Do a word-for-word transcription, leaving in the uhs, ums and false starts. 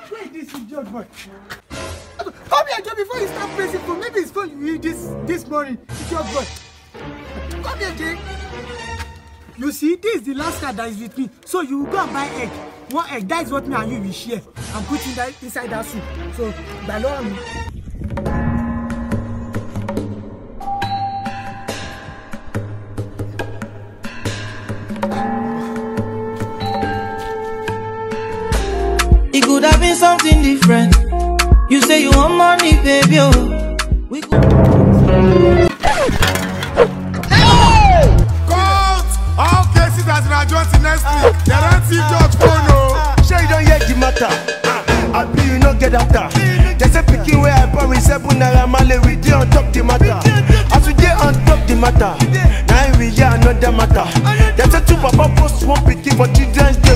Where is this idiot boy? Come here, Joe, before you start pressing for maybe it's phone you this this morning. Idiot boy. Come here, Jay. You see, this is the last card that is with me. So you will go and buy egg. One egg, that is what me and you will share. And put in that inside that soup. So, by law, me. It could have been something different. You say you want money, baby. Oh. We could... Hey! Court! All cases has been adjourned next week. They don't see George Bono. Sure you don't hear the matter. I be you not get after. They say picking where I borrow seven naira male. We dey on top the matter. As we dey on top the matter, now we hear another matter. They say two papa post one picking for children's day.